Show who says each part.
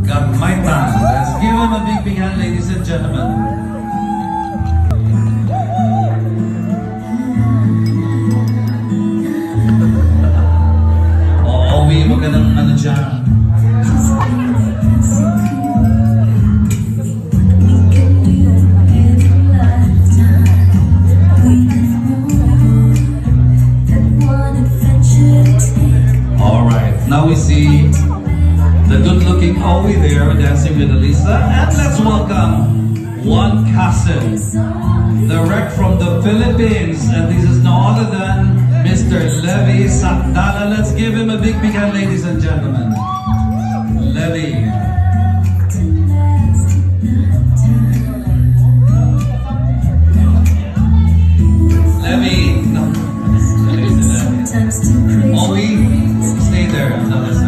Speaker 1: got my time. Let's give him a big hand, ladies and gentlemen. Oh, Owie, magandang ano dyan. Now we see the good-looking Owie there dancing with Alyssa, and let's welcome one cousin, direct from the Philippines, and this is no other than Mr. Levi Sakdala. Let's give him a big hand, ladies and gentlemen. Levi. Levi. No. Owie. Stay there.